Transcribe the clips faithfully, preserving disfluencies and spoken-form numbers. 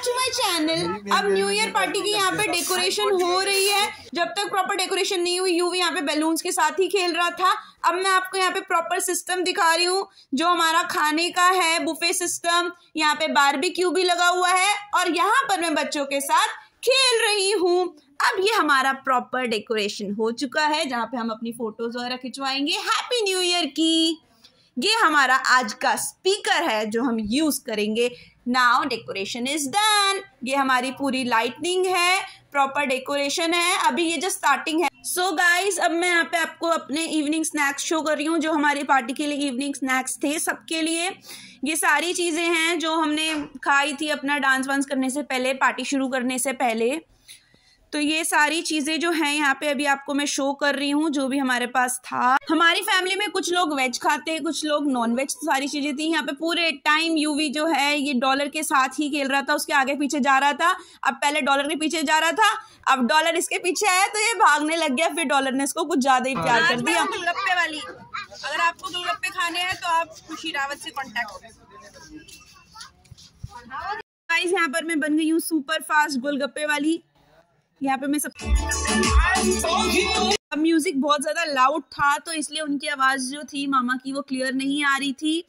Back to my channel. अब new year party की यहाँ पे डेकोरेशन हो रही है। जब तक प्रॉपर डेकोरेशन नहीं हुई यूवी यहाँ पे बैलून्स के साथ ही खेल रहा था। अब मैं आपको यहाँ पे प्रॉपर सिस्टम दिखा रही हूँ जो हमारा खाने का है, बुफे सिस्टम। यहाँ पे बारबेक्यू भी लगा हुआ है और यहाँ पर मैं बच्चों के साथ खेल रही हूँ। अब ये हमारा प्रॉपर डेकोरेशन हो चुका है जहाँ पे हम अपनी फोटोज वगैरह खिंचवाएंगे हैप्पी न्यू ईयर की। ये हमारा आज का स्पीकर है जो हम यूज करेंगे। Now decoration is done. ये हमारी पूरी लाइटनिंग है, प्रॉपर डेकोरेशन है। अभी ये जस्ट स्टार्टिंग है। सो so गाइज, अब मैं यहाँ पे आपको अपने इवनिंग स्नैक्स शो कर रही हूँ जो हमारी पार्टी के लिए इवनिंग स्नैक्स थे सबके लिए। ये सारी चीजें हैं जो हमने खाई थी अपना डांस वांस करने से पहले, पार्टी शुरू करने से पहले। तो ये सारी चीज़ें जो हैं यहाँ पे अभी आपको मैं शो कर रही हूँ जो भी हमारे पास था। हमारी फैमिली में कुछ लोग वेज खाते हैं, कुछ लोग नॉन वेज। सारी चीज़ें थी यहाँ पे। पूरे टाइम यूवी जो है ये डॉलर के साथ ही खेल रहा था, उसके आगे पीछे जा रहा था। अब पहले डॉलर के पीछे जा रहा था, अब डॉलर इसके पीछे आया तो ये भागने लग गया। फिर डॉलर ने इसको कुछ ज़्यादा ही प्यार कर दिया। गोलगप्पे वाली, अगर आपको गोलगप्पे खाने हैं तो आप खुशी रावत से कॉन्टेक्ट करें। यहाँ पर मैं बन गई हूँ सुपर फास्ट गोलगप्पे वाली। यहाँ पे मैं सब अब म्यूजिक बहुत ज्यादा लाउड था तो इसलिए उनकी आवाज जो थी मामा की वो क्लियर नहीं आ रही थी।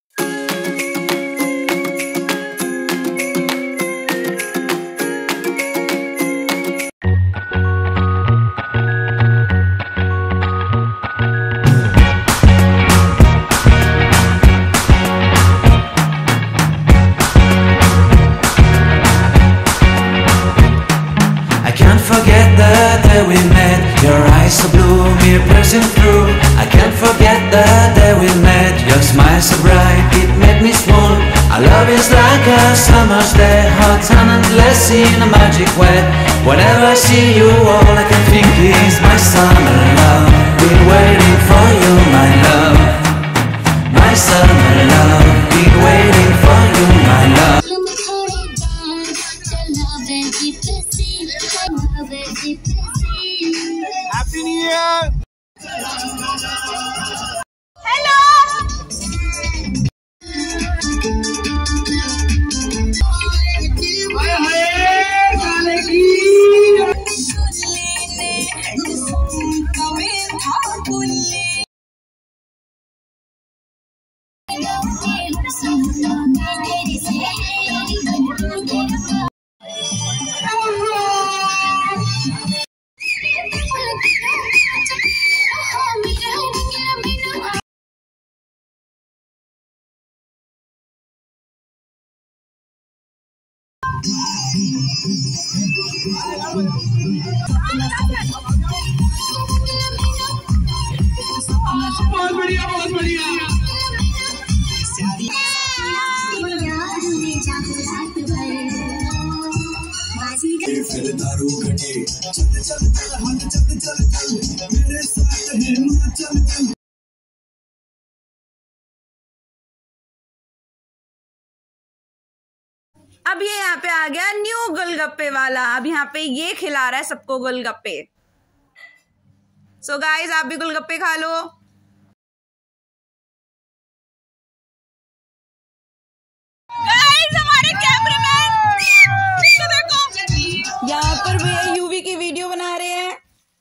Forget the day we met. Your eyes so blue, me piercing through. I can't forget the day we met. Your smile so bright, it made me swoon. Our love is like a summer's day, hot and endless in a magic way. Whenever I see you, all I can think is my summer love. Been waiting for you, my love. My summer love. Been waiting for you, my love. Happy New Year! Hello! बहुत बढ़िया, बहुत बढ़िया। दारू घटे चल चल चल हम चल चल चल मेरे साथ हिमाचल चल। अब ये यहाँ पे आ गया न्यू गोलगप्पे वाला। अब यहाँ पे ये खिला रहा है सबको गोलगप्पे। सो गाइस, आप भी गोलगप्पे खा लो। गाइस, हमारे कैमरामैन देखो, यहाँ पर भी यूवी की वीडियो बना रहे हैं।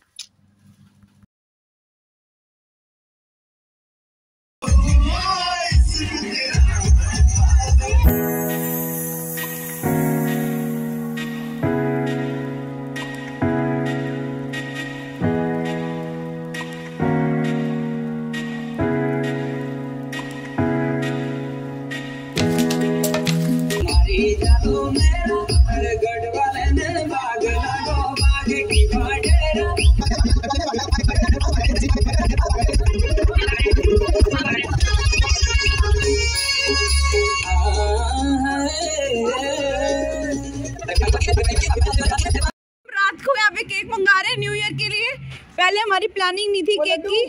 रात को यहाँ पे केक मंगा रहे हैं न्यू ईयर के लिए। पहले हमारी प्लानिंग नहीं थी केक की।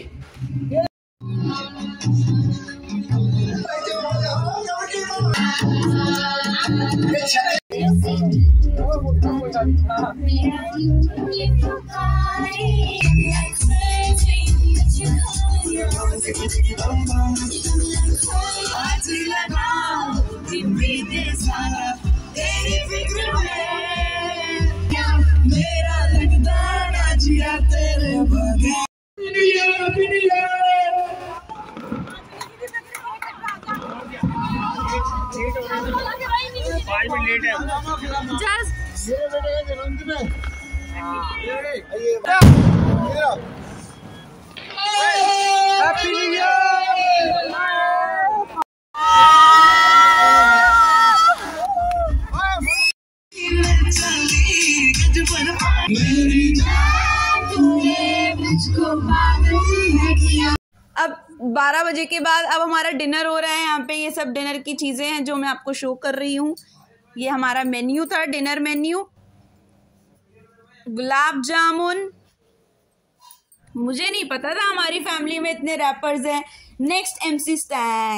Team beat this, teरी फिक्र मेरा लगदा ना जिया तेरे बगैर। पाँच मिनट लेट है। मेरे बेटे का जन्मदिन है। Happy new year. अब बारह बजे के बाद अब हमारा डिनर हो रहा है। यहाँ पे ये सब डिनर की चीज़ें हैं जो मैं आपको शो कर रही हूँ। ये हमारा मेन्यू था, डिनर मेन्यू। गुलाब जामुन, मुझे नहीं पता था हमारी फैमिली में इतने रैपर्स हैं। नेक्स्ट एमसी स्टैंग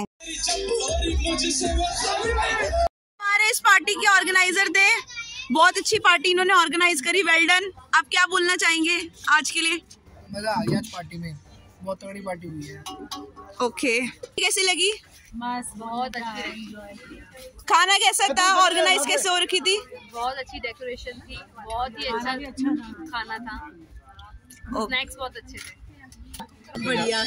हमारे इस पार्टी के ऑर्गेनाइजर थे। बहुत अच्छी पार्टी इन्होंने ऑर्गेनाइज करी, वेल डन। आप क्या बोलना चाहेंगे आज के लिए? मजा आ गया आज पार्टी में, बहुत तगड़ी पार्टी हुई है। ओके, कैसी लगी? बस बहुत अच्छी एंजॉय। खाना कैसा था? ऑर्गेनाइज कैसे हो रखी थी? बहुत अच्छी डेकोरेशन थी, बहुत ही अच्छा खाना था, स्नैक्स बहुत अच्छे थे। बढ़िया।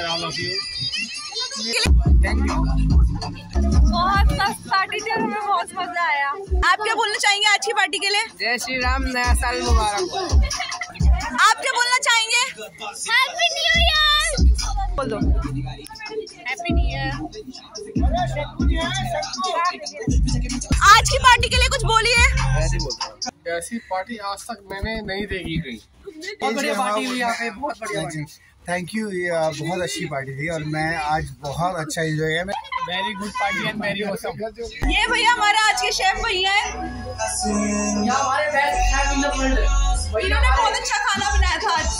बहुत मस्त पार्टी थी, हमें बहुत मजा आया। आप क्या बोलना चाहेंगे आज की पार्टी के लिए? जय श्री राम, नया साल मुबारक। आप क्या बोलना चाहेंगे? Happy new year. बोल दो। Happy new year. आज की पार्टी के लिए कुछ बोलिए। ऐसी पार्टी आज तक मैंने नहीं देखी कहीं। बहुत बढ़िया पार्टी हुई यहाँ पे, बहुत बढ़िया। थैंक यू, ये बहुत अच्छी पार्टी थी और मैं आज बहुत अच्छा एंजॉय किया। Very good party and very awesome. ये भैया हमारा आज के शेफ भैया हैं। इन्होंने बहुत अच्छा खाना बनाया था आज।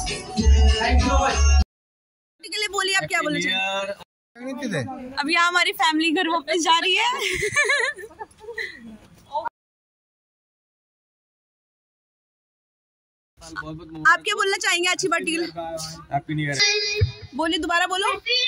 के लिए बोलिए, आप क्या बोलना चाहेंगे? अब यहाँ हमारी फैमिली घर वापस जा रही है। आप क्या बोलना चाहेंगे अच्छी पार्टी के लिए? Happy new year. बोलिए, दोबारा बोलो।